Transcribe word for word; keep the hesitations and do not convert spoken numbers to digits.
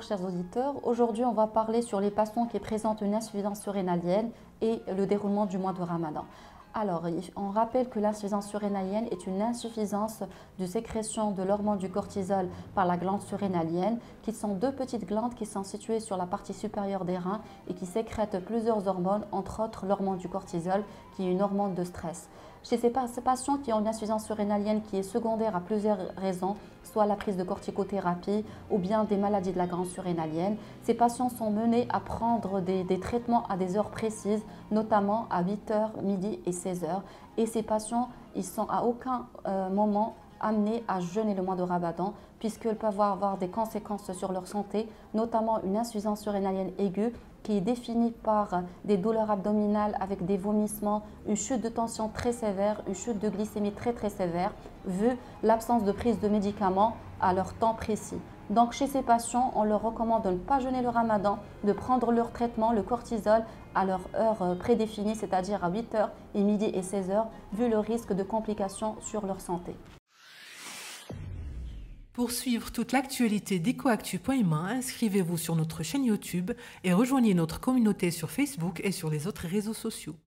chers auditeurs. Aujourd'hui, on va parler sur les patients qui présentent une insuffisance surrénalienne et le déroulement du mois de Ramadan. Alors, on rappelle que l'insuffisance surrénalienne est une insuffisance de sécrétion de l'hormone du cortisol par la glande surrénalienne, qui sont deux petites glandes qui sont situées sur la partie supérieure des reins et qui sécrètent plusieurs hormones, entre autres l'hormone du cortisol, qui est une hormone de stress. Chez ces patients qui ont une insuffisance surrénalienne qui est secondaire à plusieurs raisons, soit la prise de corticothérapie ou bien des maladies de la glande surrénalienne, ces patients sont menés à prendre des, des traitements à des heures précises, notamment à huit heures, midi et seize heures. Et ces patients, ils sont à aucun euh, moment amenés à jeûner le mois de Ramadan, puisqu'ils peuvent avoir des conséquences sur leur santé, notamment une insuffisance surrénalienne aiguë qui est définie par des douleurs abdominales avec des vomissements, une chute de tension très sévère, une chute de glycémie très très sévère, vu l'absence de prise de médicaments à leur temps précis. Donc chez ces patients, on leur recommande de ne pas jeûner le Ramadan, de prendre leur traitement, le cortisol, à leur heure prédéfinie, c'est-à-dire à huit heures et midi et seize heures, vu le risque de complications sur leur santé. Pour suivre toute l'actualité d'Ecoactu point M A, inscrivez-vous sur notre chaîne YouTube et rejoignez notre communauté sur Facebook et sur les autres réseaux sociaux.